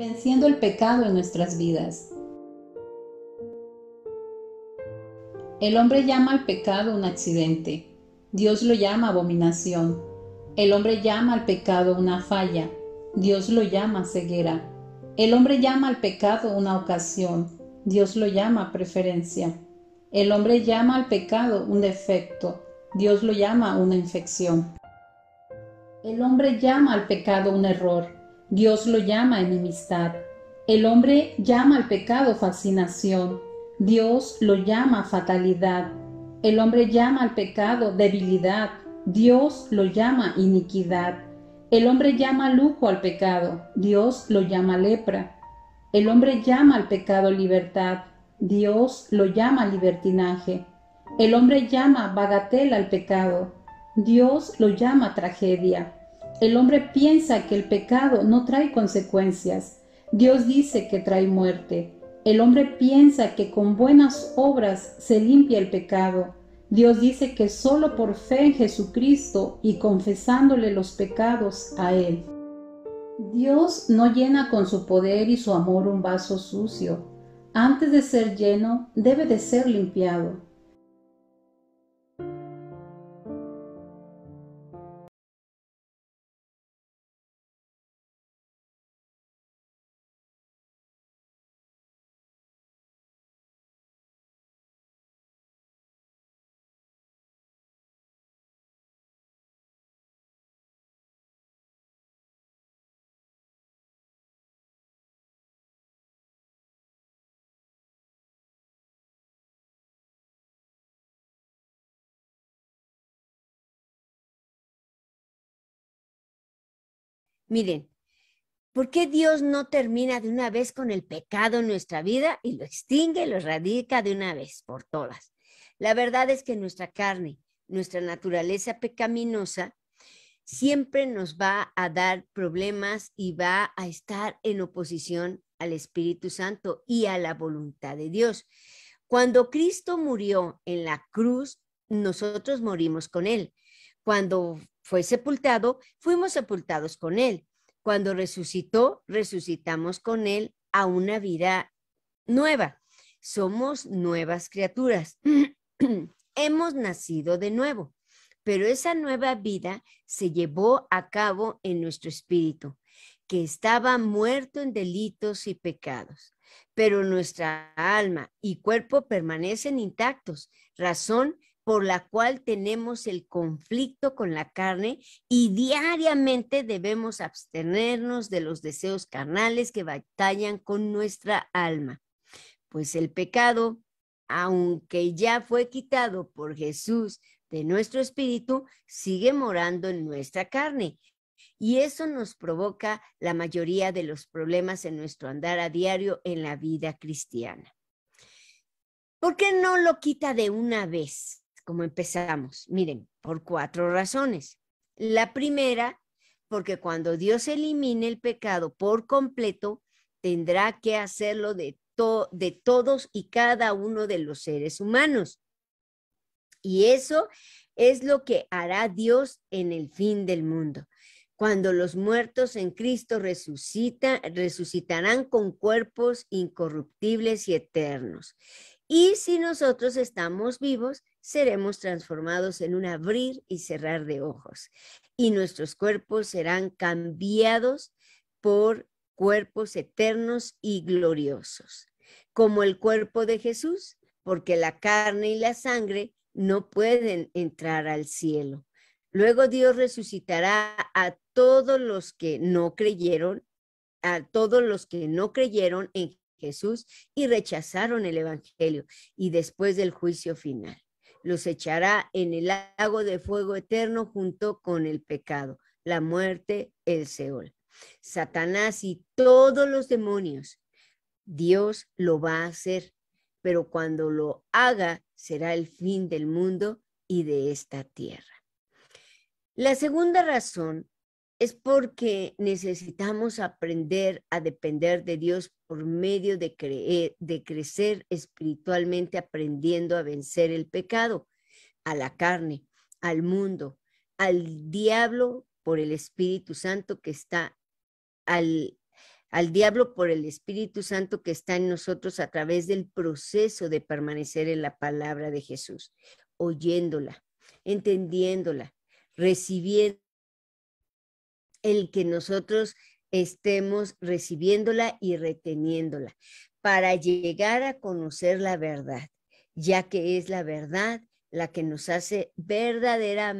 Venciendo el pecado en nuestras vidas. El hombre llama al pecado un accidente. Dios lo llama abominación. El hombre llama al pecado una falla. Dios lo llama ceguera. El hombre llama al pecado una ocasión. Dios lo llama preferencia. El hombre llama al pecado un defecto. Dios lo llama una infección. El hombre llama al pecado un error. Dios lo llama enemistad. El hombre llama al pecado fascinación. Dios lo llama fatalidad. El hombre llama al pecado debilidad. Dios lo llama iniquidad. El hombre llama lujo al pecado. Dios lo llama lepra. El hombre llama al pecado libertad. Dios lo llama libertinaje. El hombre llama bagatela al pecado. Dios lo llama tragedia. El hombre piensa que el pecado no trae consecuencias. Dios dice que trae muerte. El hombre piensa que con buenas obras se limpia el pecado. Dios dice que solo por fe en Jesucristo y confesándole los pecados a Él. Dios no llena con su poder y su amor un vaso sucio. Antes de ser lleno, debe de ser limpiado. Miren, ¿por qué Dios no termina de una vez con el pecado en nuestra vida y lo extingue, lo erradica de una vez por todas? La verdad es que nuestra carne, nuestra naturaleza pecaminosa, siempre nos va a dar problemas y va a estar en oposición al Espíritu Santo y a la voluntad de Dios. Cuando Cristo murió en la cruz, nosotros morimos con Él. Cuando fue sepultado, fuimos sepultados con Él. Cuando resucitó, resucitamos con Él a una vida nueva. Somos nuevas criaturas. Hemos nacido de nuevo, pero esa nueva vida se llevó a cabo en nuestro espíritu, que estaba muerto en delitos y pecados, pero nuestra alma y cuerpo permanecen intactos, razón por la cual tenemos el conflicto con la carne y diariamente debemos abstenernos de los deseos carnales que batallan con nuestra alma. Pues el pecado, aunque ya fue quitado por Jesús de nuestro espíritu, sigue morando en nuestra carne. Y eso nos provoca la mayoría de los problemas en nuestro andar a diario en la vida cristiana. ¿Por qué no lo quita de una vez, como empezamos? Miren, por 4 razones. La primera, porque cuando Dios elimine el pecado por completo, tendrá que hacerlo de todos y cada uno de los seres humanos. Y eso es lo que hará Dios en el fin del mundo. Cuando los muertos en Cristo resucitarán con cuerpos incorruptibles y eternos. Y si nosotros estamos vivos, seremos transformados en un abrir y cerrar de ojos. Y nuestros cuerpos serán cambiados por cuerpos eternos y gloriosos, como el cuerpo de Jesús, porque la carne y la sangre no pueden entrar al cielo. Luego Dios resucitará a todos los que no creyeron, en Jesús y rechazaron el evangelio, y después del juicio final los echará en el lago de fuego eterno junto con el pecado, la muerte, el Seol. Satanás y todos los demonios, Dios lo va a hacer, pero cuando lo haga será el fin del mundo y de esta tierra. La segunda razón es porque necesitamos aprender a depender de Dios por medio de crecer espiritualmente, aprendiendo a vencer el pecado, a la carne, al mundo, al diablo por el Espíritu Santo que está al diablo por el Espíritu Santo que está en nosotros a través del proceso de permanecer en la palabra de Jesús, oyéndola, entendiéndola, recibiendo el que nosotros estemos recibiéndola y reteniéndola para llegar a conocer la verdad, ya que es la verdad la que nos hace verdadera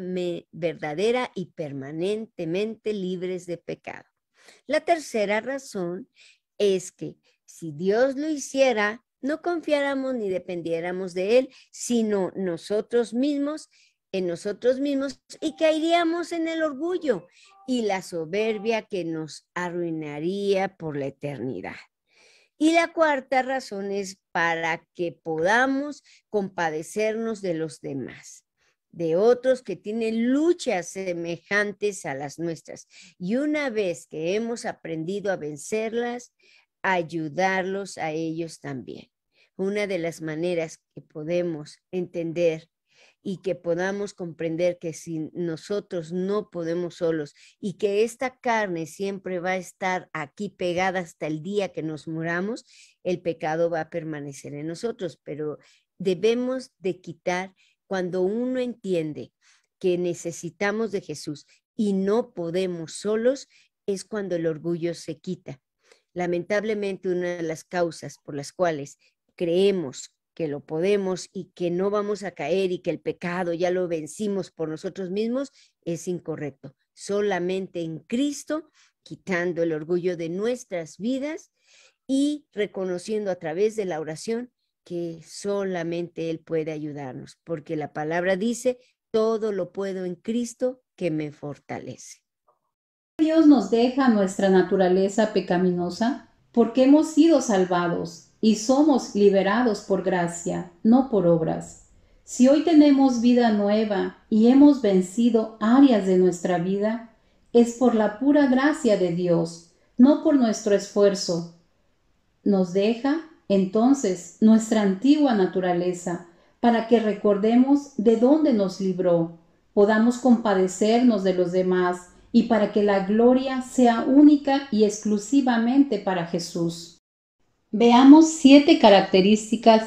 y permanentemente libres de pecado. La tercera razón es que si Dios lo hiciera, no confiáramos ni dependiéramos de Él, sino nosotros mismos, en nosotros mismos, y caeríamos en el orgullo y la soberbia que nos arruinaría por la eternidad. Y la cuarta razón es para que podamos compadecernos de los demás, de otros que tienen luchas semejantes a las nuestras. Y una vez que hemos aprendido a vencerlas, ayudarlos a ellos también. Una de las maneras que podemos entender y que podamos comprender que si nosotros no podemos solos y que esta carne siempre va a estar aquí pegada hasta el día que nos muramos, el pecado va a permanecer en nosotros, pero debemos de quitar cuando uno entiende que necesitamos de Jesús y no podemos solos, es cuando el orgullo se quita. Lamentablemente, una de las causas por las cuales creemos que lo podemos y que no vamos a caer y que el pecado ya lo vencimos por nosotros mismos, es incorrecto. Solamente en Cristo, quitando el orgullo de nuestras vidas y reconociendo a través de la oración que solamente Él puede ayudarnos, porque la palabra dice, todo lo puedo en Cristo que me fortalece. Dios nos deja nuestra naturaleza pecaminosa porque hemos sido salvados y somos liberados por gracia, no por obras. Si hoy tenemos vida nueva y hemos vencido áreas de nuestra vida, es por la pura gracia de Dios, no por nuestro esfuerzo. Nos deja, entonces, nuestra antigua naturaleza, para que recordemos de dónde nos libró, podamos compadecernos de los demás y para que la gloria sea única y exclusivamente para Jesús. Veamos 7 características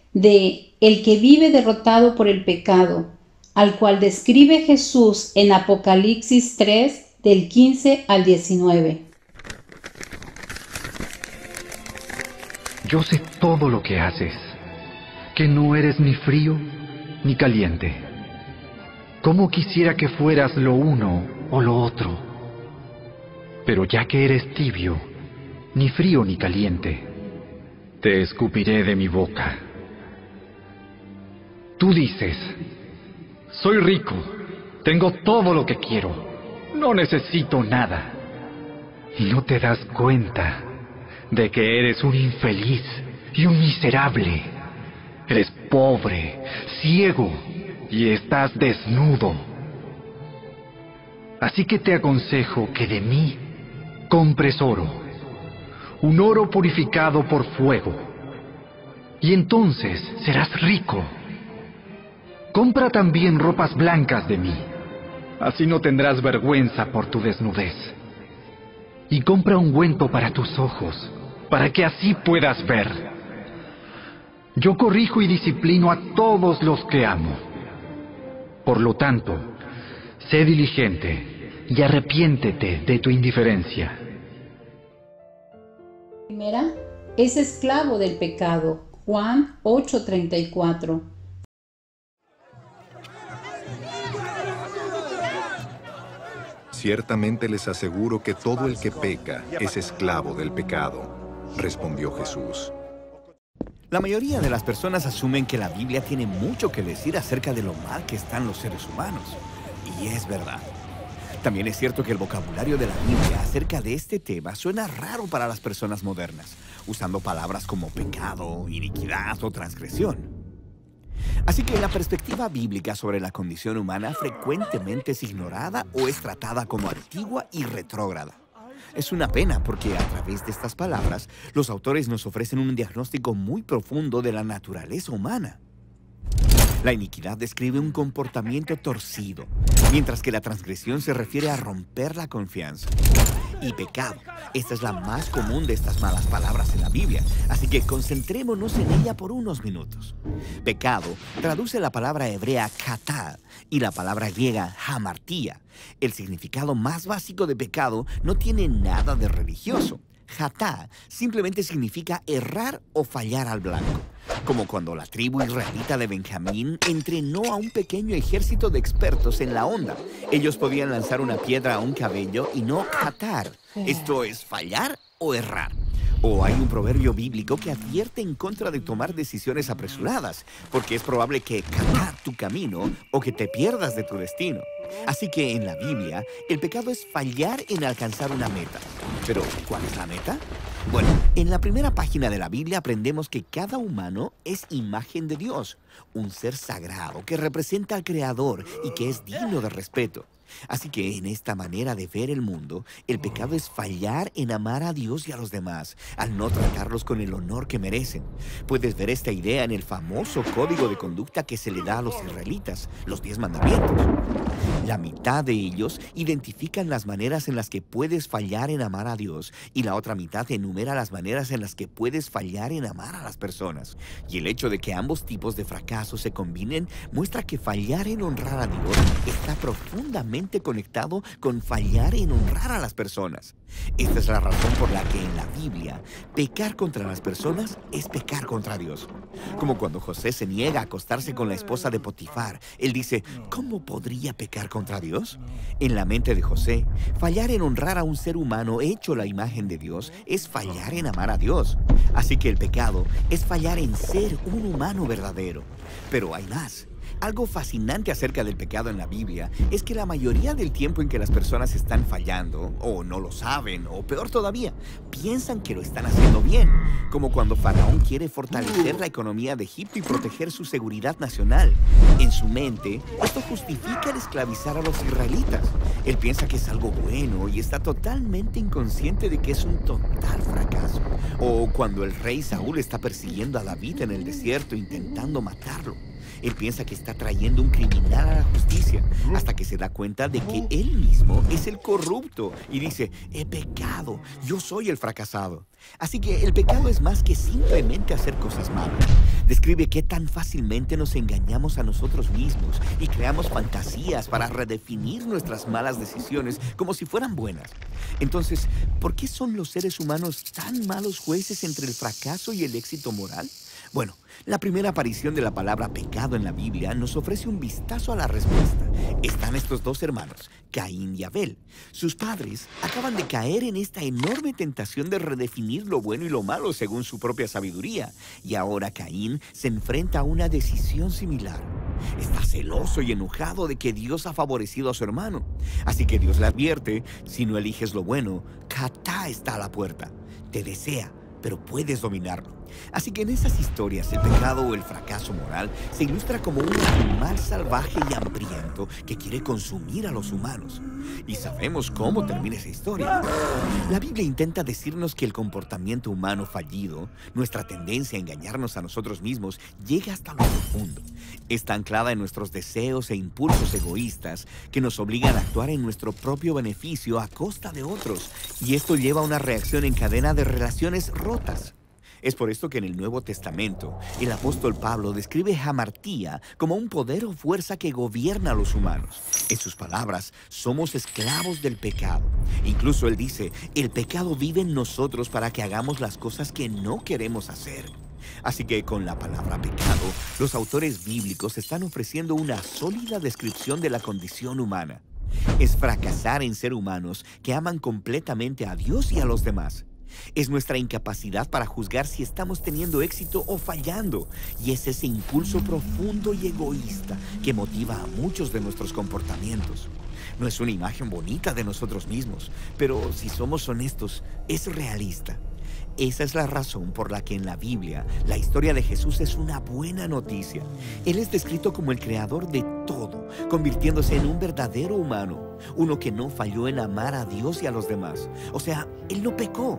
de el que vive derrotado por el pecado, al cual describe Jesús en Apocalipsis 3, del 15 al 19. Yo sé todo lo que haces, que no eres ni frío ni caliente. ¿Cómo quisiera que fueras lo uno o lo otro? Pero ya que eres tibio, ni frío ni caliente, te escupiré de mi boca. Tú dices, soy rico, tengo todo lo que quiero, no necesito nada. Y no te das cuenta de que eres un infeliz y un miserable. Eres pobre, ciego y estás desnudo. Así que te aconsejo que de mí compres oro, un oro purificado por fuego, y entonces serás rico. Compra también ropas blancas de mí, así no tendrás vergüenza por tu desnudez. Y compra ungüento para tus ojos, para que así puedas ver. Yo corrijo y disciplino a todos los que amo. Por lo tanto, sé diligente y arrepiéntete de tu indiferencia. Primera, es esclavo del pecado. Juan 8:34. Ciertamente les aseguro que todo el que peca es esclavo del pecado, respondió Jesús. La mayoría de las personas asumen que la Biblia tiene mucho que decir acerca de lo mal que están los seres humanos. Y es verdad. También es cierto que el vocabulario de la Biblia acerca de este tema suena raro para las personas modernas, usando palabras como pecado, iniquidad o transgresión. Así que la perspectiva bíblica sobre la condición humana frecuentemente es ignorada o es tratada como antigua y retrógrada. Es una pena porque a través de estas palabras, los autores nos ofrecen un diagnóstico muy profundo de la naturaleza humana. La iniquidad describe un comportamiento torcido, mientras que la transgresión se refiere a romper la confianza. y pecado. Esta es la más común de estas malas palabras en la Biblia, así que concentrémonos en ella por unos minutos. Pecado traduce la palabra hebrea katá y la palabra griega hamartía. El significado más básico de pecado no tiene nada de religioso. Hatá simplemente significa errar o fallar al blanco, como cuando la tribu israelita de Benjamín entrenó a un pequeño ejército de expertos en la onda. Ellos podían lanzar una piedra a un cabello y no catar. Esto es fallar o errar. O hay un proverbio bíblico que advierte en contra de tomar decisiones apresuradas, porque es probable que catar tu camino o que te pierdas de tu destino. Así que en la Biblia, el pecado es fallar en alcanzar una meta. Pero, ¿cuál es la meta? Bueno, en la primera página de la Biblia aprendemos que cada humano es imagen de Dios, un ser sagrado que representa al Creador y que es digno de respeto. Así que en esta manera de ver el mundo, el pecado es fallar en amar a Dios y a los demás, al no tratarlos con el honor que merecen. Puedes ver esta idea en el famoso código de conducta que se le da a los israelitas, los 10 mandamientos. La mitad de ellos identifican las maneras en las que puedes fallar en amar a Dios y la otra mitad enumera las maneras en las que puedes fallar en amar a las personas. Y el hecho de que ambos tipos de fracaso se combinen muestra que fallar en honrar a Dios está profundamente conectado con fallar en honrar a las personas. Esta es la razón por la que en la Biblia, pecar contra las personas es pecar contra Dios. Como cuando José se niega a acostarse con la esposa de Potifar, él dice, ¿cómo podría pecar contra Dios? En la mente de José, fallar en honrar a un ser humano hecho la imagen de Dios es fallar en amar a Dios. Así que el pecado es fallar en ser un humano verdadero. Pero hay más. Algo fascinante acerca del pecado en la Biblia es que la mayoría del tiempo en que las personas están fallando, o no lo saben, o peor todavía, piensan que lo están haciendo bien, como cuando Faraón quiere fortalecer la economía de Egipto y proteger su seguridad nacional. En su mente, esto justifica el esclavizar a los israelitas. Él piensa que es algo bueno y está totalmente inconsciente de que es un total fracaso. O cuando el rey Saúl está persiguiendo a David en el desierto intentando matarlo. Él piensa que está trayendo un criminal a la justicia, hasta que se da cuenta de que él mismo es el corrupto y dice, he pecado, yo soy el fracasado. Así que el pecado es más que simplemente hacer cosas malas. Describe qué tan fácilmente nos engañamos a nosotros mismos y creamos fantasías para redefinir nuestras malas decisiones como si fueran buenas. Entonces, ¿por qué son los seres humanos tan malos jueces entre el fracaso y el éxito moral? Bueno, la primera aparición de la palabra pecado en la Biblia nos ofrece un vistazo a la respuesta. Están estos dos hermanos, Caín y Abel. Sus padres acaban de caer en esta enorme tentación de redefinir lo bueno y lo malo según su propia sabiduría. Y ahora Caín se enfrenta a una decisión similar. Está celoso y enojado de que Dios ha favorecido a su hermano. Así que Dios le advierte, si no eliges lo bueno, Catá está a la puerta. Te desea, pero puedes dominarlo. Así que en esas historias, el pecado o el fracaso moral se ilustra como un animal salvaje y hambriento que quiere consumir a los humanos. Y sabemos cómo termina esa historia. La Biblia intenta decirnos que el comportamiento humano fallido, nuestra tendencia a engañarnos a nosotros mismos, llega hasta lo profundo. Está anclada en nuestros deseos e impulsos egoístas que nos obligan a actuar en nuestro propio beneficio a costa de otros. Y esto lleva a una reacción en cadena de relaciones rotas. Es por esto que en el Nuevo Testamento, el apóstol Pablo describe hamartía como un poder o fuerza que gobierna a los humanos. En sus palabras, somos esclavos del pecado. Incluso él dice, el pecado vive en nosotros para que hagamos las cosas que no queremos hacer. Así que con la palabra pecado, los autores bíblicos están ofreciendo una sólida descripción de la condición humana. Es fracasar en ser humanos que aman completamente a Dios y a los demás. Es nuestra incapacidad para juzgar si estamos teniendo éxito o fallando. Y es ese impulso profundo y egoísta que motiva a muchos de nuestros comportamientos. No es una imagen bonita de nosotros mismos, pero si somos honestos, es realista. Esa es la razón por la que en la Biblia la historia de Jesús es una buena noticia. Él es descrito como el creador de todo, convirtiéndose en un verdadero humano, uno que no falló en amar a Dios y a los demás. O sea, él no pecó.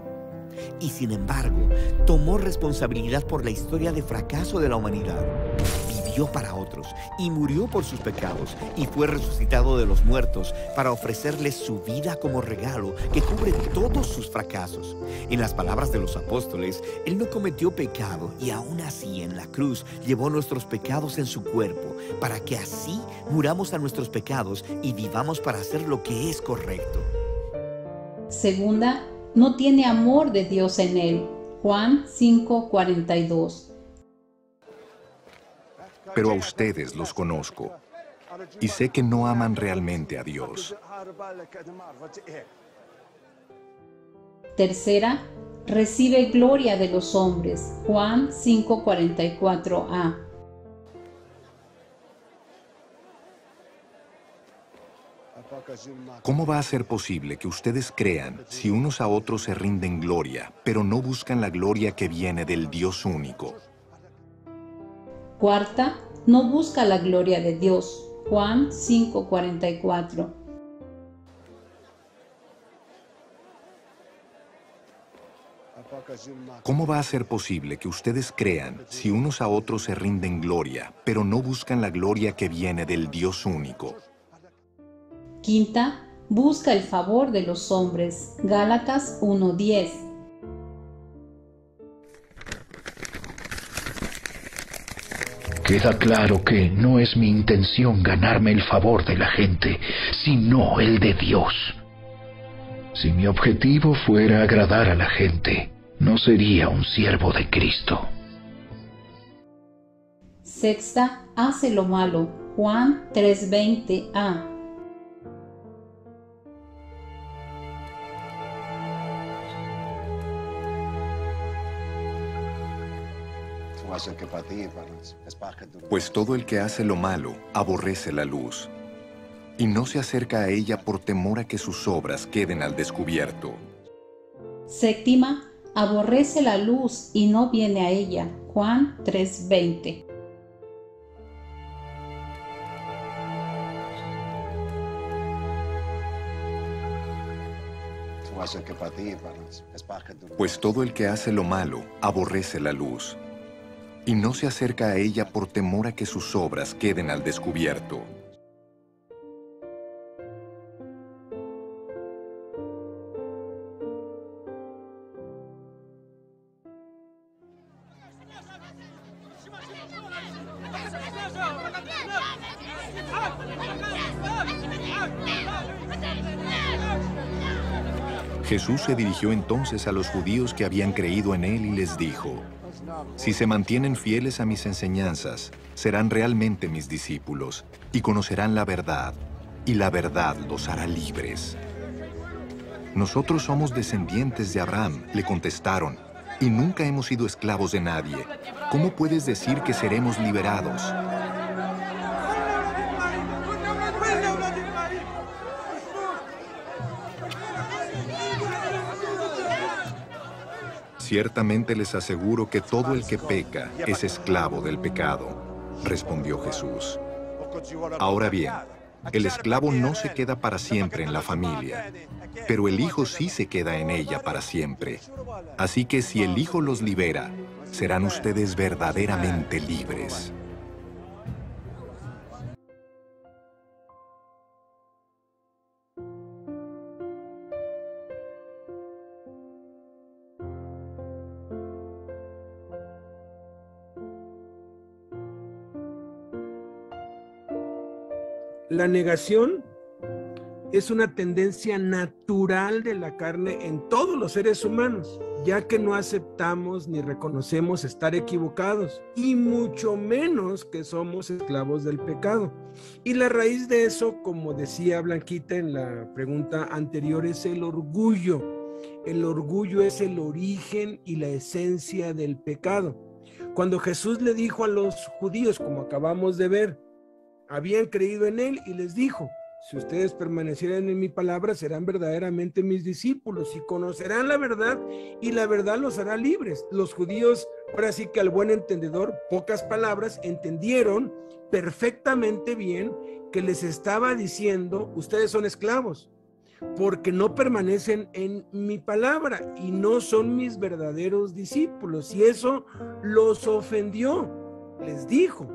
Y sin embargo, tomó responsabilidad por la historia de fracaso de la humanidad. Vivió murió para otros y murió por sus pecados y fue resucitado de los muertos para ofrecerles su vida como regalo que cubre todos sus fracasos. En las palabras de los apóstoles, Él no cometió pecado y aún así en la cruz llevó nuestros pecados en su cuerpo para que así muramos a nuestros pecados y vivamos para hacer lo que es correcto. Segunda, no tiene amor de Dios en él. Juan 5:42. Pero a ustedes los conozco, y sé que no aman realmente a Dios. Tercera, recibe gloria de los hombres. Juan 5:44a. ¿Cómo va a ser posible que ustedes crean si unos a otros se rinden gloria, pero no buscan la gloria que viene del Dios único? Cuarta, no busca la gloria de Dios. Juan 5:44. ¿Cómo va a ser posible que ustedes crean si unos a otros se rinden gloria, pero no buscan la gloria que viene del Dios único? Quinta, busca el favor de los hombres. Gálatas 1:10. Queda claro que no es mi intención ganarme el favor de la gente, sino el de Dios. Si mi objetivo fuera agradar a la gente, no sería un siervo de Cristo. Sexta, hace lo malo. Juan 3:20a. Pues todo el que hace lo malo aborrece la luz, y no se acerca a ella por temor a que sus obras queden al descubierto. Séptima, aborrece la luz y no viene a ella. Juan 3:20. Pues todo el que hace lo malo aborrece la luz, y no se acerca a ella por temor a que sus obras queden al descubierto. Jesús se dirigió entonces a los judíos que habían creído en él y les dijo: si se mantienen fieles a mis enseñanzas, serán realmente mis discípulos y conocerán la verdad, y la verdad los hará libres. Nosotros somos descendientes de Abraham, le contestaron, y nunca hemos sido esclavos de nadie. ¿Cómo puedes decir que seremos liberados? Ciertamente les aseguro que todo el que peca es esclavo del pecado, respondió Jesús. Ahora bien, el esclavo no se queda para siempre en la familia, pero el hijo sí se queda en ella para siempre. Así que si el hijo los libera, serán ustedes verdaderamente libres. La negación es una tendencia natural de la carne en todos los seres humanos, ya que no aceptamos ni reconocemos estar equivocados, y mucho menos que somos esclavos del pecado. Y la raíz de eso, como decía Blanquita en la pregunta anterior, es el orgullo. El orgullo es el origen y la esencia del pecado. Cuando Jesús le dijo a los judíos, como acabamos de ver, habían creído en él y les dijo: si ustedes permanecieran en mi palabra, serán verdaderamente mis discípulos y conocerán la verdad, y la verdad los hará libres. Los judíos, ahora sí que al buen entendedor, pocas palabras, entendieron perfectamente bien que les estaba diciendo: ustedes son esclavos, porque no permanecen en mi palabra y no son mis verdaderos discípulos. Y eso los ofendió. Les dijo: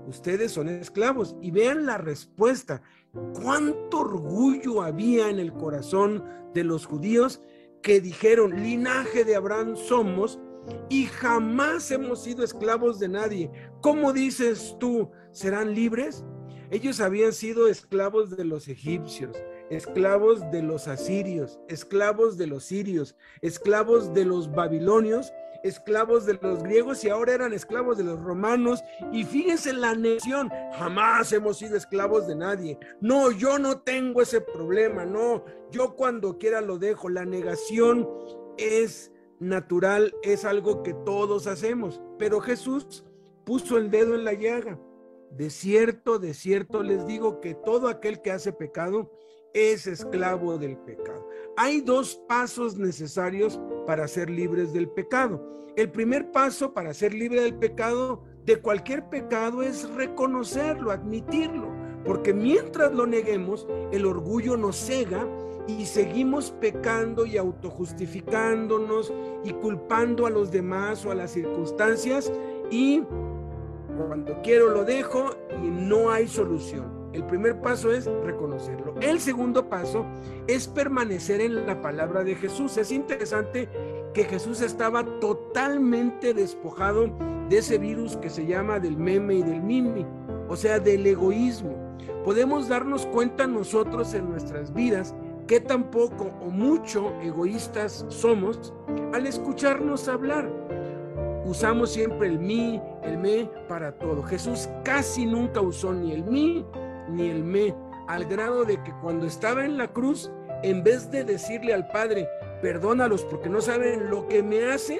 ustedes son esclavos. Y vean la respuesta. Cuánto orgullo había en el corazón de los judíos que dijeron, linaje de Abraham somos y jamás hemos sido esclavos de nadie. ¿Cómo dices tú, serán libres? Ellos habían sido esclavos de los egipcios, esclavos de los asirios, esclavos de los sirios, esclavos de los babilonios, esclavos de los griegos y ahora eran esclavos de los romanos. Y fíjense la anexión, jamás hemos sido esclavos de nadie. No, yo no tengo ese problema, no, yo cuando quiera lo dejo. La negación es natural, es algo que todos hacemos, pero Jesús puso el dedo en la llaga. De cierto les digo que todo aquel que hace pecado es esclavo del pecado. Hay dos pasos necesarios para ser libres del pecado. El primer paso para ser libre del pecado, de cualquier pecado, es reconocerlo, admitirlo, porque mientras lo neguemos, el orgullo nos cega y seguimos pecando y autojustificándonos y culpando a los demás o a las circunstancias, y cuando quiero lo dejo y no hay solución. El primer paso es reconocerlo. El segundo paso es permanecer en la palabra de Jesús. Es interesante que Jesús estaba totalmente despojado de ese virus que se llama del meme y del mimi, o sea, del egoísmo. Podemos darnos cuenta nosotros en nuestras vidas qué tan poco o mucho egoístas somos al escucharnos hablar. Usamos siempre el mí, el me para todo. Jesús casi nunca usó ni el mí ni el me, al grado de que cuando estaba en la cruz, en vez de decirle al Padre, perdónalos porque no saben lo que me hacen,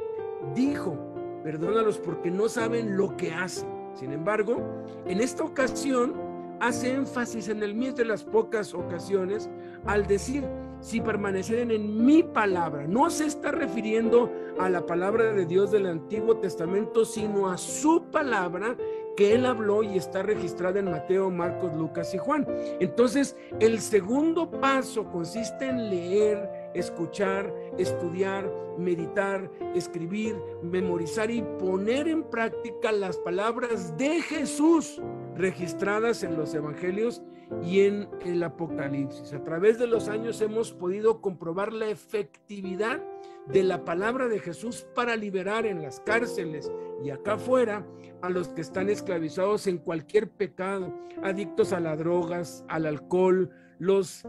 dijo, perdónalos porque no saben lo que hacen. Sin embargo, en esta ocasión hace énfasis en el mí, de las pocas ocasiones, al decir, si permanecieran en mi palabra. No se está refiriendo a la palabra de Dios del Antiguo Testamento, sino a su palabra que él habló y está registrada en Mateo, Marcos, Lucas y Juan. Entonces, el segundo paso consiste en leer, escuchar, estudiar, meditar, escribir, memorizar y poner en práctica las palabras de Jesús registradas en los evangelios y en el Apocalipsis. A través de los años hemos podido comprobar la efectividad de la palabra de Jesús para liberar en las cárceles y acá afuera a los que están esclavizados en cualquier pecado, adictos a las drogas, al alcohol, los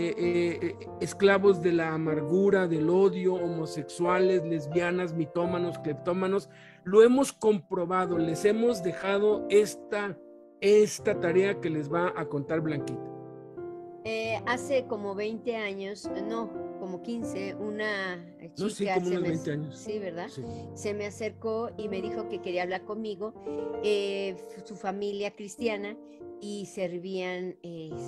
esclavos de la amargura, del odio, homosexuales, lesbianas, mitómanos, cleptómanos. Lo hemos comprobado, les hemos dejado esta tarea que les va a contar Blanquita. Hace como 20 años, no, como 15, una chica, no, sí, como unos 20 años. Sí, ¿verdad? Sí. Se me acercó y me dijo que quería hablar conmigo, su familia cristiana, y servían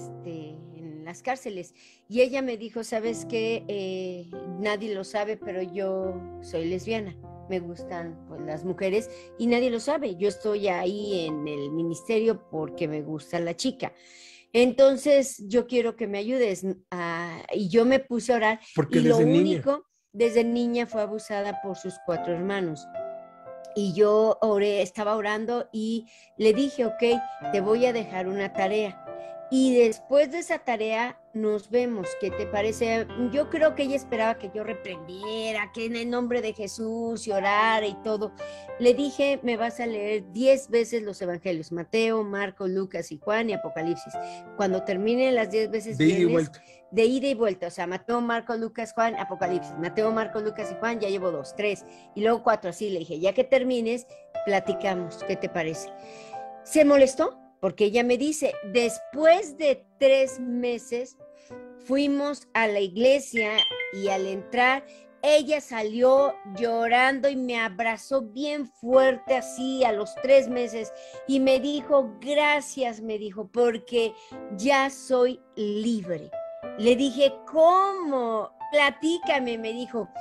en las cárceles. Y ella me dijo, ¿sabes qué? Nadie lo sabe, pero yo soy lesbiana. Me gustan pues, las mujeres y nadie lo sabe. Yo estoy ahí en el ministerio porque me gusta la chica. Entonces, yo quiero que me ayudes. Y yo me puse a orar. Porque y lo único, desde niña fue abusada por sus 4 hermanos. Y yo oré, estaba orando y le dije, ok, te voy a dejar una tarea. Y después de esa tarea nos vemos, ¿qué te parece? Yo creo que ella esperaba que yo reprendiera, que en el nombre de Jesús y orara y todo. Le dije, me vas a leer 10 veces los evangelios, Mateo, Marcos, Lucas y Juan y Apocalipsis. Cuando termine las 10 veces de ida y vuelta. De ida y vuelta, o sea, Mateo, Marcos, Lucas, Juan, Apocalipsis. Mateo, Marcos, Lucas y Juan, ya llevo 2, 3 y luego 4, así. Le dije, ya que termines, platicamos, ¿qué te parece? Se molestó. Porque ella me dice, después de 3 meses fuimos a la iglesia y al entrar, ella salió llorando y me abrazó bien fuerte así a los 3 meses y me dijo, gracias, me dijo, porque ya soy libre. Le dije, ¿cómo? Platícame, me dijo.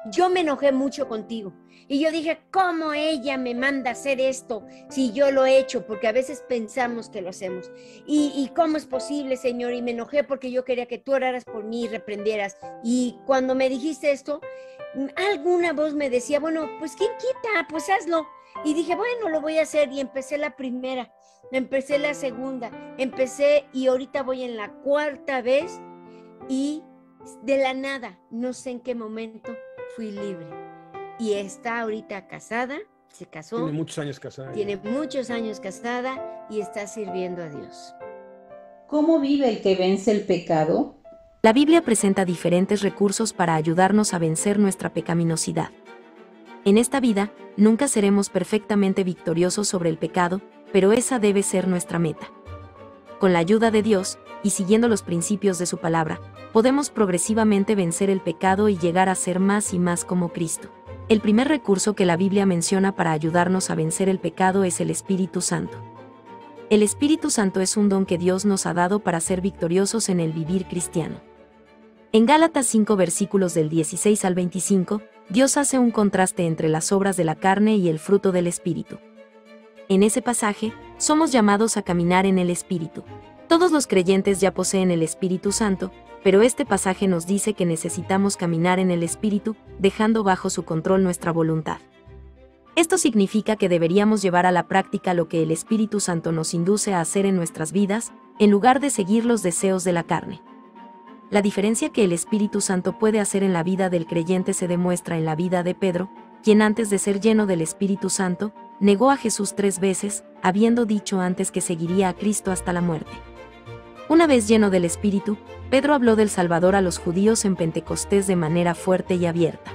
yo me enojé mucho contigo. Y yo dije, ¿cómo ella me manda a hacer esto si yo lo he hecho? Porque a veces pensamos que lo hacemos. ¿Y cómo es posible, Señor? Y me enojé porque yo quería que tú oraras por mí y reprendieras. Y cuando me dijiste esto, alguna voz me decía, bueno, pues ¿quién quita? Pues hazlo. Y dije, bueno, lo voy a hacer. Y empecé la primera, empecé la segunda, y ahorita voy en la cuarta vez y de la nada, no sé en qué momento, fui libre. Y está ahorita casada, se casó. Tiene muchos años casada. Tiene muchos años casada y está sirviendo a Dios. ¿Cómo vive el que vence el pecado? La Biblia presenta diferentes recursos para ayudarnos a vencer nuestra pecaminosidad. En esta vida, nunca seremos perfectamente victoriosos sobre el pecado, pero esa debe ser nuestra meta. Con la ayuda de Dios, y siguiendo los principios de su palabra, podemos progresivamente vencer el pecado y llegar a ser más y más como Cristo. El primer recurso que la Biblia menciona para ayudarnos a vencer el pecado es el Espíritu Santo. El Espíritu Santo es un don que Dios nos ha dado para ser victoriosos en el vivir cristiano. En Gálatas 5 versículos del 16 al 25, Dios hace un contraste entre las obras de la carne y el fruto del Espíritu. En ese pasaje, somos llamados a caminar en el Espíritu. Todos los creyentes ya poseen el Espíritu Santo, pero este pasaje nos dice que necesitamos caminar en el Espíritu, dejando bajo su control nuestra voluntad. Esto significa que deberíamos llevar a la práctica lo que el Espíritu Santo nos induce a hacer en nuestras vidas, en lugar de seguir los deseos de la carne. La diferencia que el Espíritu Santo puede hacer en la vida del creyente se demuestra en la vida de Pedro, quien antes de ser lleno del Espíritu Santo, negó a Jesús 3 veces, habiendo dicho antes que seguiría a Cristo hasta la muerte. Una vez lleno del Espíritu, Pedro habló del Salvador a los judíos en Pentecostés de manera fuerte y abierta.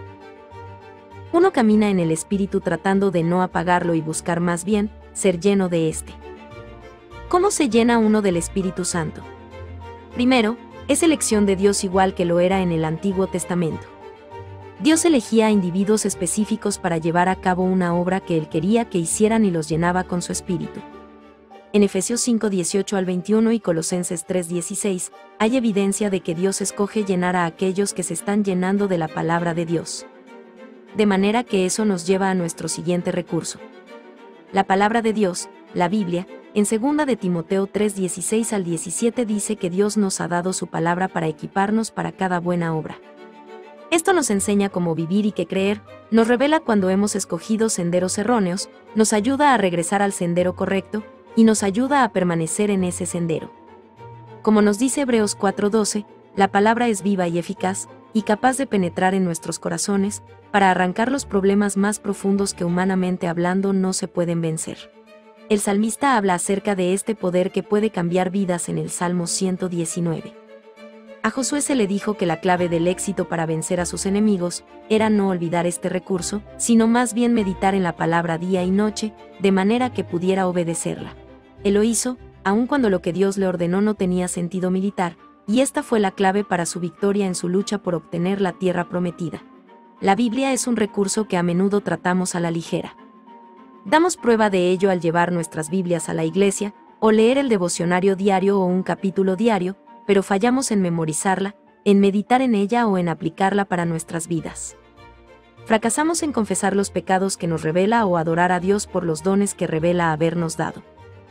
Uno camina en el Espíritu tratando de no apagarlo y buscar más bien ser lleno de éste. ¿Cómo se llena uno del Espíritu Santo? Primero, es elección de Dios igual que lo era en el Antiguo Testamento. Dios elegía a individuos específicos para llevar a cabo una obra que Él quería que hicieran y los llenaba con su Espíritu. En Efesios 5, 18 al 21 y Colosenses 3, 16, hay evidencia de que Dios escoge llenar a aquellos que se están llenando de la palabra de Dios. De manera que eso nos lleva a nuestro siguiente recurso. La palabra de Dios, la Biblia, en 2 de Timoteo 3, 16 al 17 dice que Dios nos ha dado su palabra para equiparnos para cada buena obra. Esto nos enseña cómo vivir y qué creer, nos revela cuando hemos escogido senderos erróneos, nos ayuda a regresar al sendero correcto, y nos ayuda a permanecer en ese sendero. Como nos dice Hebreos 4:12, la palabra es viva y eficaz, y capaz de penetrar en nuestros corazones, para arrancar los problemas más profundos que humanamente hablando no se pueden vencer. El salmista habla acerca de este poder que puede cambiar vidas en el Salmo 119. A Josué se le dijo que la clave del éxito para vencer a sus enemigos era no olvidar este recurso, sino más bien meditar en la palabra día y noche, de manera que pudiera obedecerla. Él lo hizo, aun cuando lo que Dios le ordenó no tenía sentido militar, y esta fue la clave para su victoria en su lucha por obtener la tierra prometida. La Biblia es un recurso que a menudo tratamos a la ligera. Damos prueba de ello al llevar nuestras Biblias a la iglesia, o leer el devocionario diario o un capítulo diario, pero fallamos en memorizarla, en meditar en ella o en aplicarla para nuestras vidas. Fracasamos en confesar los pecados que nos revela o adorar a Dios por los dones que revela habernos dado.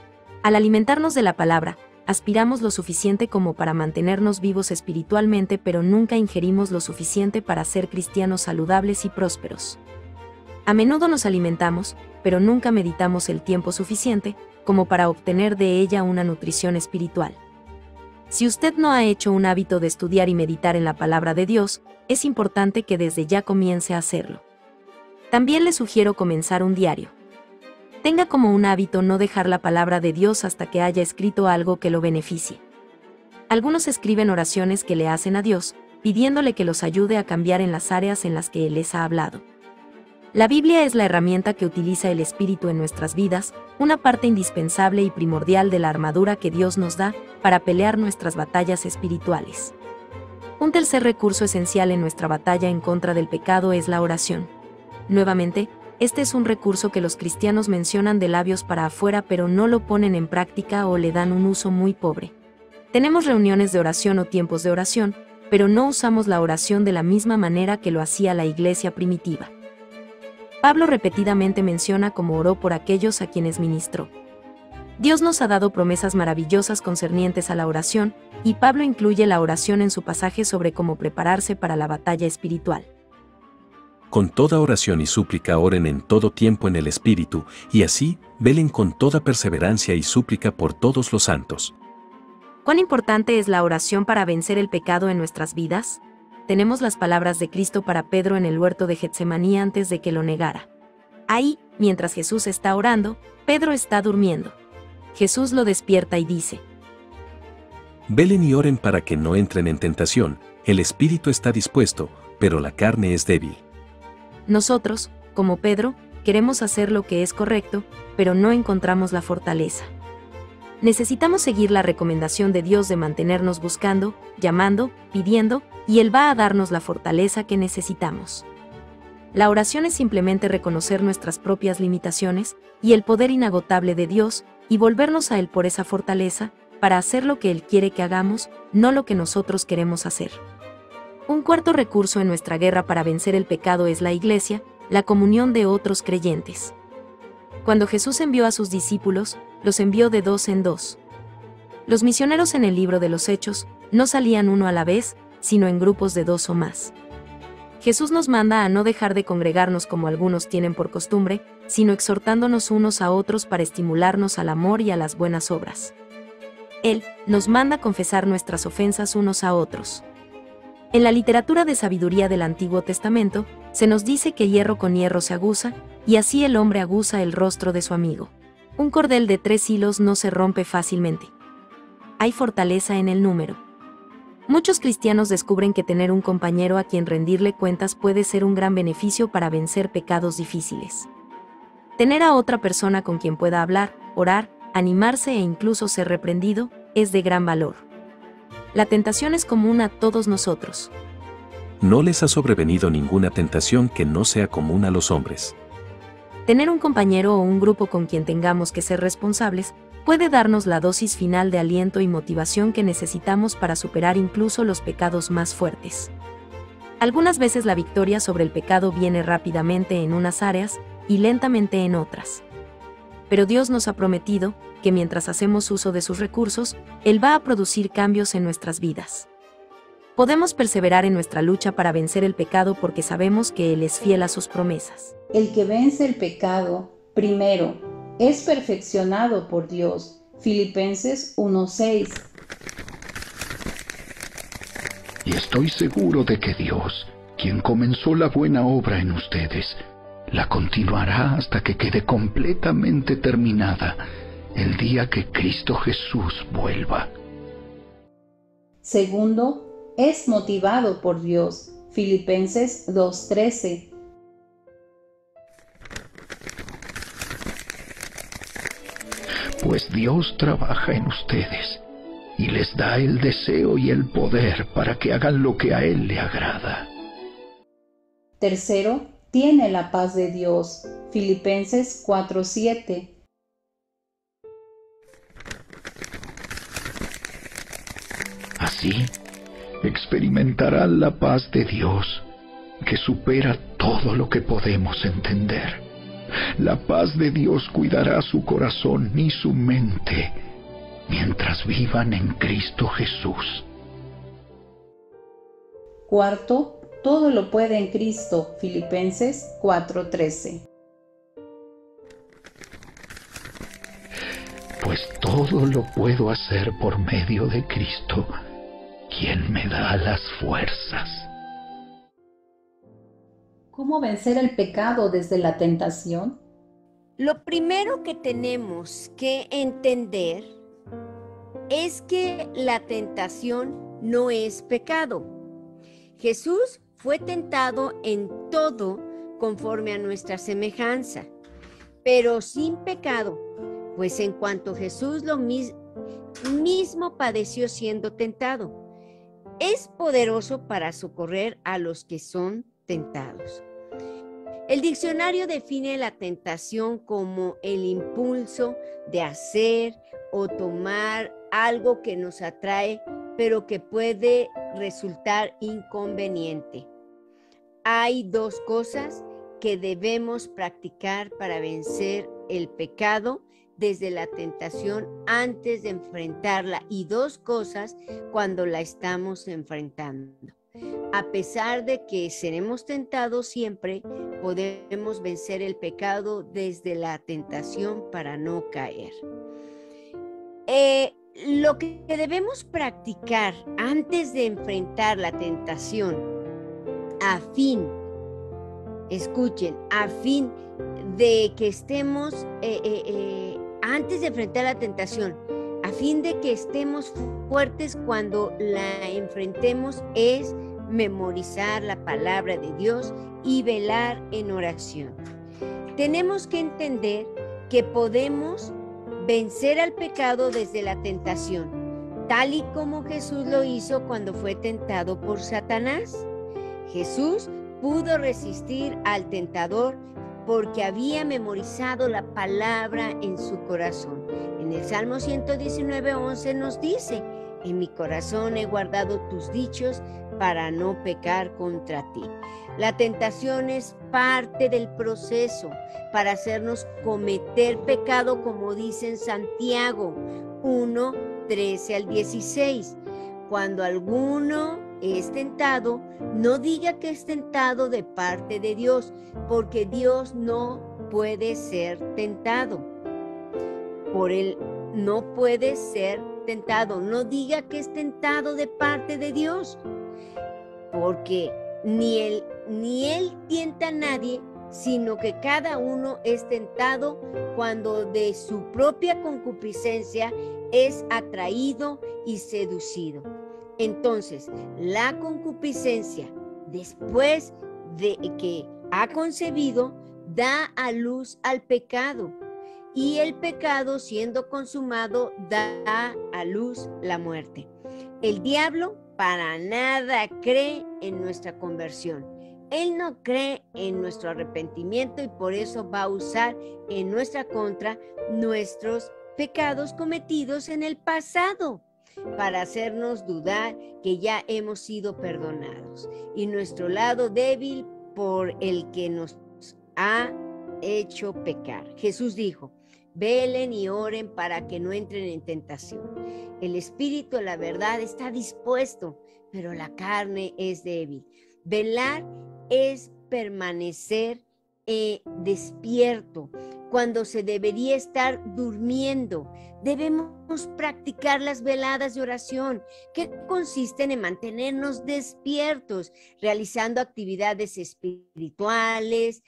Al alimentarnos de la palabra, aspiramos lo suficiente como para mantenernos vivos espiritualmente, pero nunca ingerimos lo suficiente para ser cristianos saludables y prósperos. A menudo nos alimentamos, pero nunca meditamos el tiempo suficiente como para obtener de ella una nutrición espiritual. Si usted no ha hecho un hábito de estudiar y meditar en la palabra de Dios, es importante que desde ya comience a hacerlo. También le sugiero comenzar un diario. Tenga como un hábito no dejar la palabra de Dios hasta que haya escrito algo que lo beneficie. Algunos escriben oraciones que le hacen a Dios, pidiéndole que los ayude a cambiar en las áreas en las que Él les ha hablado. La Biblia es la herramienta que utiliza el Espíritu en nuestras vidas, una parte indispensable y primordial de la armadura que Dios nos da para pelear nuestras batallas espirituales. Un tercer recurso esencial en nuestra batalla en contra del pecado es la oración. Nuevamente, este es un recurso que los cristianos mencionan de labios para afuera pero no lo ponen en práctica o le dan un uso muy pobre. Tenemos reuniones de oración o tiempos de oración, pero no usamos la oración de la misma manera que lo hacía la iglesia primitiva. Pablo repetidamente menciona cómo oró por aquellos a quienes ministró. Dios nos ha dado promesas maravillosas concernientes a la oración, y Pablo incluye la oración en su pasaje sobre cómo prepararse para la batalla espiritual. Con toda oración y súplica oren en todo tiempo en el Espíritu, y así velen con toda perseverancia y súplica por todos los santos. ¿Cuán importante es la oración para vencer el pecado en nuestras vidas? Tenemos las palabras de Cristo para Pedro en el huerto de Getsemaní antes de que lo negara. Ahí, mientras Jesús está orando, Pedro está durmiendo. Jesús lo despierta y dice: Velen y oren para que no entren en tentación, el espíritu está dispuesto, pero la carne es débil. Nosotros, como Pedro, queremos hacer lo que es correcto, pero no encontramos la fortaleza. Necesitamos seguir la recomendación de Dios de mantenernos buscando, llamando, pidiendo, y Él va a darnos la fortaleza que necesitamos. La oración es simplemente reconocer nuestras propias limitaciones y el poder inagotable de Dios, y volvernos a Él por esa fortaleza, para hacer lo que Él quiere que hagamos, no lo que nosotros queremos hacer. Un cuarto recurso en nuestra guerra para vencer el pecado es la Iglesia, la comunión de otros creyentes. Cuando Jesús envió a sus discípulos, los envió de 2 en 2. Los misioneros en el libro de los Hechos no salían uno a la vez, sino en grupos de 2 o más. Jesús nos manda a no dejar de congregarnos como algunos tienen por costumbre, sino exhortándonos unos a otros para estimularnos al amor y a las buenas obras. Él nos manda a confesar nuestras ofensas unos a otros. En la literatura de sabiduría del Antiguo Testamento, se nos dice que hierro con hierro se aguza, y así el hombre aguza el rostro de su amigo. Un cordel de 3 hilos no se rompe fácilmente. Hay fortaleza en el número. Muchos cristianos descubren que tener un compañero a quien rendirle cuentas puede ser un gran beneficio para vencer pecados difíciles. Tener a otra persona con quien pueda hablar, orar, animarse e incluso ser reprendido, es de gran valor. La tentación es común a todos nosotros. No les ha sobrevenido ninguna tentación que no sea común a los hombres. Tener un compañero o un grupo con quien tengamos que ser responsables puede darnos la dosis final de aliento y motivación que necesitamos para superar incluso los pecados más fuertes. Algunas veces la victoria sobre el pecado viene rápidamente en unas áreas y lentamente en otras. Pero Dios nos ha prometido que mientras hacemos uso de sus recursos, Él va a producir cambios en nuestras vidas. Podemos perseverar en nuestra lucha para vencer el pecado porque sabemos que Él es fiel a sus promesas. El que vence el pecado, primero, es perfeccionado por Dios. Filipenses 1:6. Y estoy seguro de que Dios, quien comenzó la buena obra en ustedes, la continuará hasta que quede completamente terminada el día que Cristo Jesús vuelva. Segundo, es motivado por Dios. Filipenses 2:13. Pues Dios trabaja en ustedes y les da el deseo y el poder para que hagan lo que a Él le agrada. Tercero, tiene la paz de Dios. Filipenses 4:7. Así, experimentarán la paz de Dios, que supera todo lo que podemos entender. La paz de Dios cuidará su corazón y su mente mientras vivan en Cristo Jesús. Cuarto, todo lo puede en Cristo. Filipenses 4:13. Pues todo lo puedo hacer por medio de Cristo, quien me da las fuerzas. ¿Cómo vencer el pecado desde la tentación? Lo primero que tenemos que entender es que la tentación no es pecado. Jesús fue tentado en todo conforme a nuestra semejanza, pero sin pecado, pues en cuanto Jesús lo mismo padeció siendo tentado, es poderoso para socorrer a los que son tentados. El diccionario define la tentación como el impulso de hacer o tomar algo que nos atrae, pero que puede resultar inconveniente. Hay dos cosas que debemos practicar para vencer el pecado desde la tentación antes de enfrentarla, y dos cosas cuando la estamos enfrentando. A pesar de que seremos tentados siempre, podemos vencer el pecado desde la tentación para no caer. Lo que debemos practicar antes de enfrentar la tentación, escuchen, a fin de que estemos, antes de enfrentar la tentación, a fin de que estemos fuertes cuando la enfrentemos, es memorizar la palabra de Dios y velar en oración. Tenemos que entender que podemos vencer al pecado desde la tentación, tal y como Jesús lo hizo cuando fue tentado por Satanás. Jesús pudo resistir al tentador porque había memorizado la palabra en su corazón. En el Salmo 119:11 nos dice: en mi corazón he guardado tus dichos para no pecar contra ti. La tentación es parte del proceso para hacernos cometer pecado, como dice en Santiago 1:13-16. Cuando alguno es tentado, no diga que es tentado de parte de Dios, porque Dios no puede ser tentado. Por él no puede ser tentado. No diga que es tentado de parte de Dios, porque ni él tienta a nadie, sino que cada uno es tentado cuando de su propia concupiscencia es atraído y seducido. Entonces, la concupiscencia, después de que ha concebido, da a luz al pecado, y el pecado, siendo consumado, da a luz la muerte. El diablo para nada cree en nuestra conversión. Él no cree en nuestro arrepentimiento, y por eso va a usar en nuestra contra nuestros pecados cometidos en el pasado, para hacernos dudar que ya hemos sido perdonados, y nuestro lado débil por el que nos ha hecho pecar. Jesús dijo: velen y oren para que no entren en tentación. El espíritu, la verdad, está dispuesto, pero la carne es débil. Velar es permanecer despierto cuando se debería estar durmiendo. Debemos practicar las veladas de oración, que consisten en mantenernos despiertos, realizando actividades espirituales,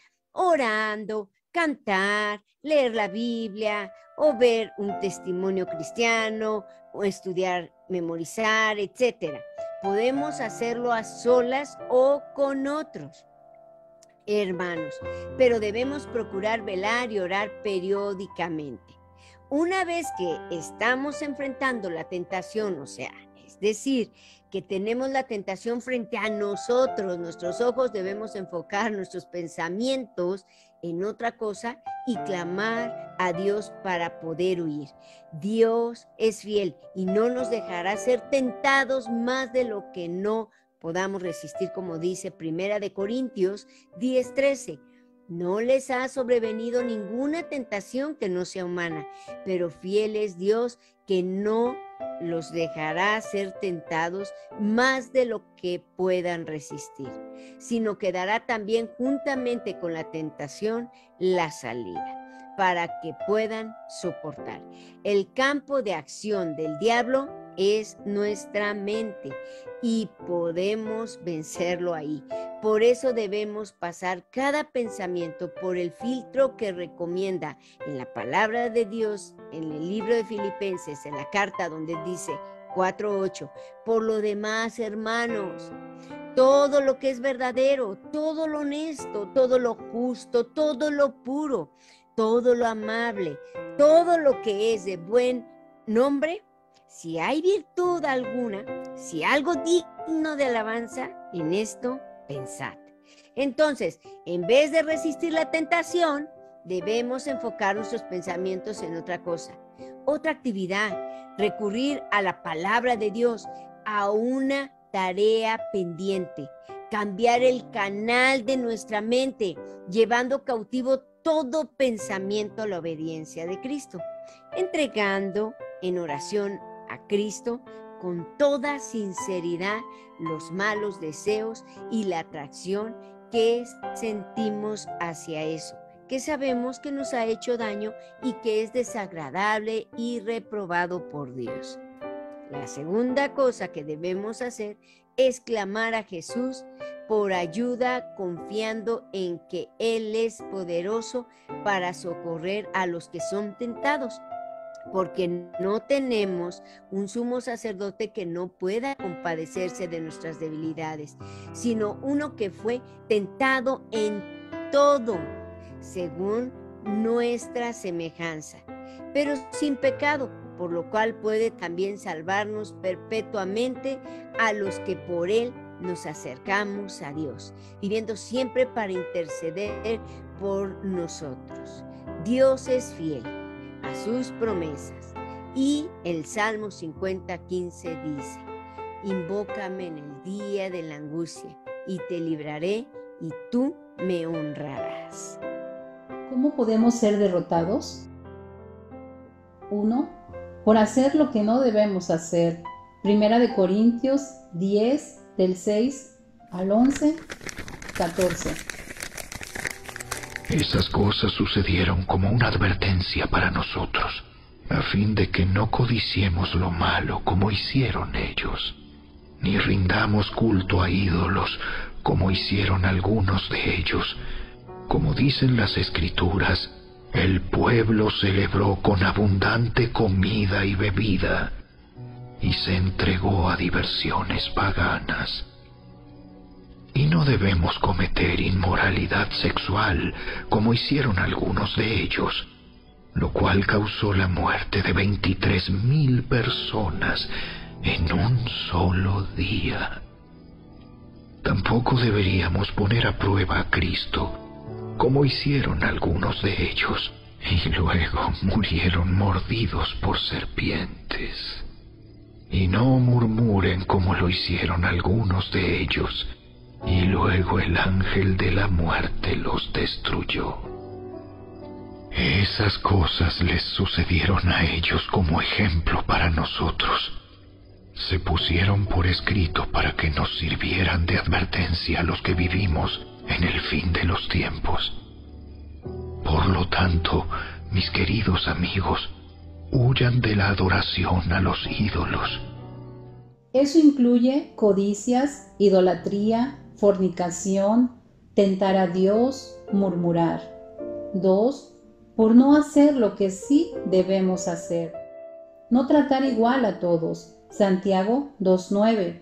orando, cantar, leer la Biblia, o ver un testimonio cristiano, o estudiar, memorizar, etc. Podemos hacerlo a solas o con otros hermanos, pero debemos procurar velar y orar periódicamente. Una vez que estamos enfrentando la tentación, o sea, es decir, que tenemos la tentación frente a nosotros, nuestros ojos debemos enfocar nuestros pensamientos en otra cosa y clamar a Dios para poder huir. Dios es fiel y no nos dejará ser tentados más de lo que no podamos resistir, como dice 1 Corintios 10:13. No les ha sobrevenido ninguna tentación que no sea humana, pero fiel es Dios, que no los dejará ser tentados más de lo que puedan resistir, sino que dará también juntamente con la tentación la salida, para que puedan soportar. El campo de acción del diablo es nuestra mente y podemos vencerlo ahí. Por eso debemos pasar cada pensamiento por el filtro que recomienda en la palabra de Dios, en el libro de Filipenses, en la carta donde dice 4:8. Por lo demás, hermanos, todo lo que es verdadero, todo lo honesto, todo lo justo, todo lo puro, todo lo amable, todo lo que es de buen nombre, si hay virtud alguna, si algo digno de alabanza, en esto pensad. Entonces, en vez de resistir la tentación, debemos enfocar nuestros pensamientos en otra cosa, otra actividad, recurrir a la palabra de Dios, a una tarea pendiente, cambiar el canal de nuestra mente, llevando cautivo todo pensamiento a la obediencia de Cristo, entregando en oración a Cristo con toda sinceridad los malos deseos y la atracción que sentimos hacia eso, que sabemos que nos ha hecho daño y que es desagradable y reprobado por Dios. La segunda cosa que debemos hacer es clamar a Jesús por ayuda, confiando en que Él es poderoso para socorrer a los que son tentados, porque no tenemos un sumo sacerdote que no pueda compadecerse de nuestras debilidades, sino uno que fue tentado en todo, según nuestra semejanza, pero sin pecado, por lo cual puede también salvarnos perpetuamente a los que por Él nos acercamos a Dios, viviendo siempre para interceder por nosotros. Dios es fiel a sus promesas. Y el Salmo 50:15 dice: invócame en el día de la angustia y te libraré y tú me honrarás. ¿Cómo podemos ser derrotados? 1. Por hacer lo que no debemos hacer. 1 Corintios 10, del 6 al 11, 14. Esas cosas sucedieron como una advertencia para nosotros, a fin de que no codiciemos lo malo como hicieron ellos, ni rindamos culto a ídolos como hicieron algunos de ellos. Como dicen las Escrituras, el pueblo celebró con abundante comida y bebida, y se entregó a diversiones paganas. Y no debemos cometer inmoralidad sexual, como hicieron algunos de ellos, lo cual causó la muerte de 23,000 personas en un solo día. Tampoco deberíamos poner a prueba a Cristo, como hicieron algunos de ellos, y luego murieron mordidos por serpientes. Y no murmuren como lo hicieron algunos de ellos, y luego el ángel de la muerte los destruyó. Esas cosas les sucedieron a ellos como ejemplo para nosotros. Se pusieron por escrito para que nos sirvieran de advertencia a los que vivimos en el fin de los tiempos. Por lo tanto, mis queridos amigos, huyan de la adoración a los ídolos. Eso incluye codicias, idolatría, fornicación, tentar a Dios, murmurar. 2. Por no hacer lo que sí debemos hacer. No tratar igual a todos. Santiago 2:9.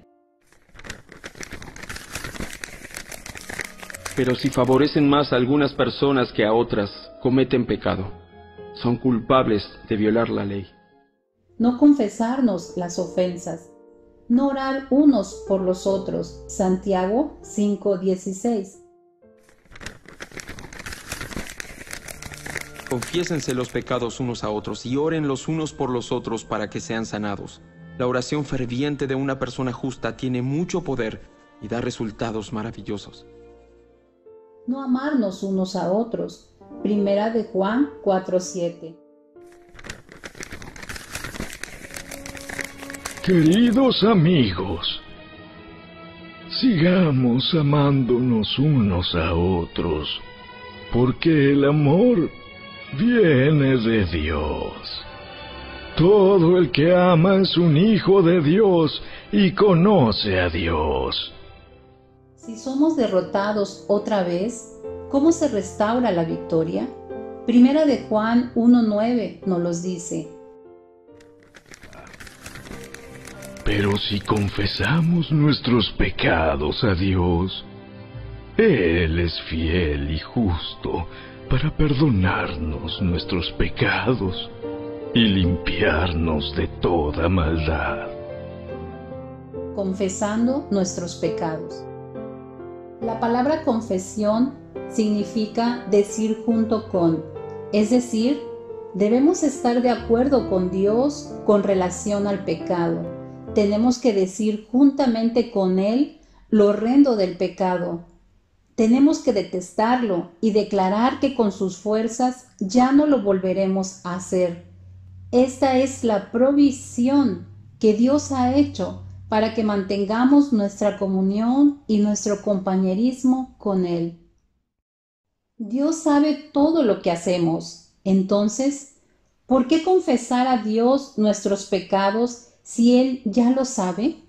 Pero si favorecen más a algunas personas que a otras, cometen pecado. Son culpables de violar la ley. No confesarnos las ofensas. No orar unos por los otros. Santiago 5:16. Confiésense los pecados unos a otros y oren los unos por los otros para que sean sanados. La oración ferviente de una persona justa tiene mucho poder y da resultados maravillosos. No amarnos unos a otros. 1 Juan 4:7. Queridos amigos, sigamos amándonos unos a otros, porque el amor viene de Dios. Todo el que ama es un hijo de Dios y conoce a Dios. Si somos derrotados otra vez, ¿cómo se restaura la victoria? 1 Juan 1:9 nos los dice. Pero si confesamos nuestros pecados a Dios, Él es fiel y justo para perdonarnos nuestros pecados y limpiarnos de toda maldad. Confesando nuestros pecados. La palabra confesión significa decir junto con, es decir, debemos estar de acuerdo con Dios con relación al pecado, tenemos que decir juntamente con Él lo horrendo del pecado. Tenemos que detestarlo y declarar que con sus fuerzas ya no lo volveremos a hacer. Esta es la provisión que Dios ha hecho para que mantengamos nuestra comunión y nuestro compañerismo con Él. Dios sabe todo lo que hacemos. Entonces, ¿por qué confesar a Dios nuestros pecados si Él ya lo sabe?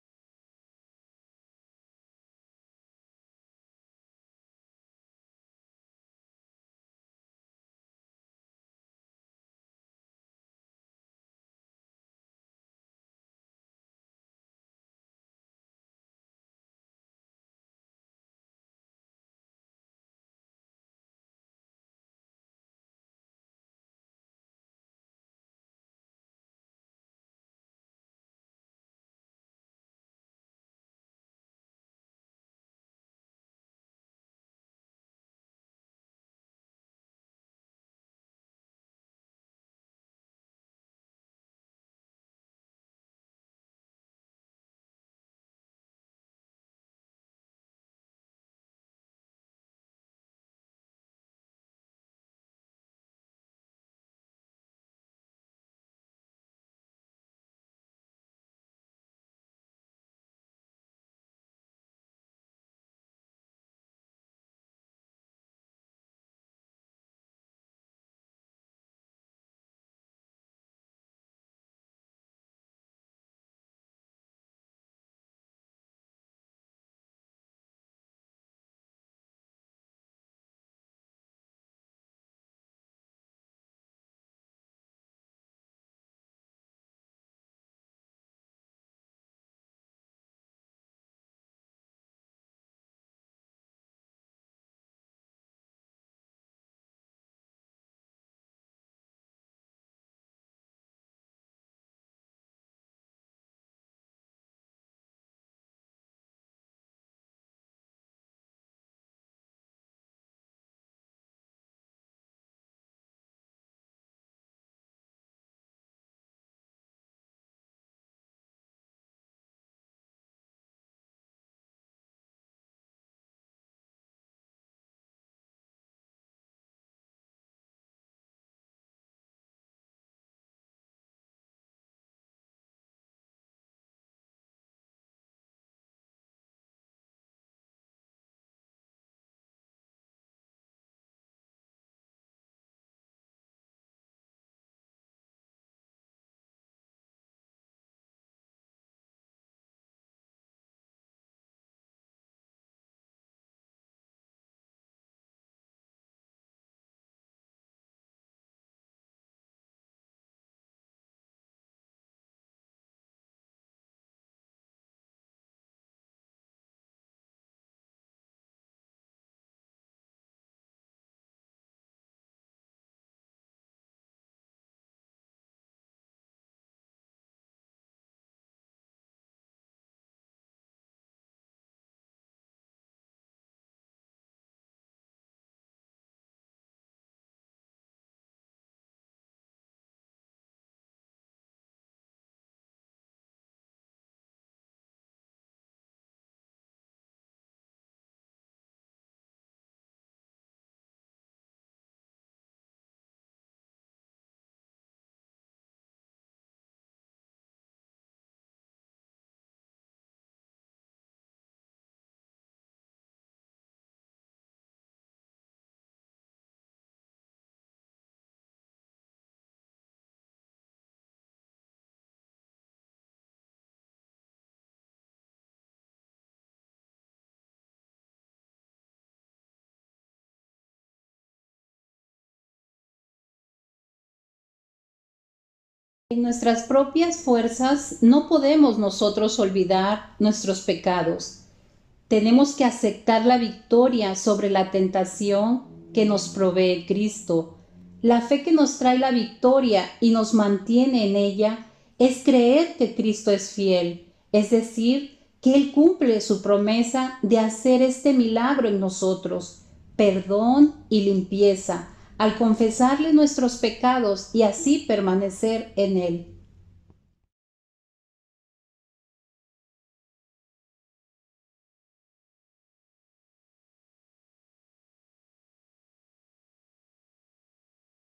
En nuestras propias fuerzas no podemos nosotros olvidar nuestros pecados. Tenemos que aceptar la victoria sobre la tentación que nos provee Cristo. La fe que nos trae la victoria y nos mantiene en ella es creer que Cristo es fiel, es decir, que Él cumple su promesa de hacer este milagro en nosotros, perdón y limpieza, al confesarle nuestros pecados y así permanecer en Él.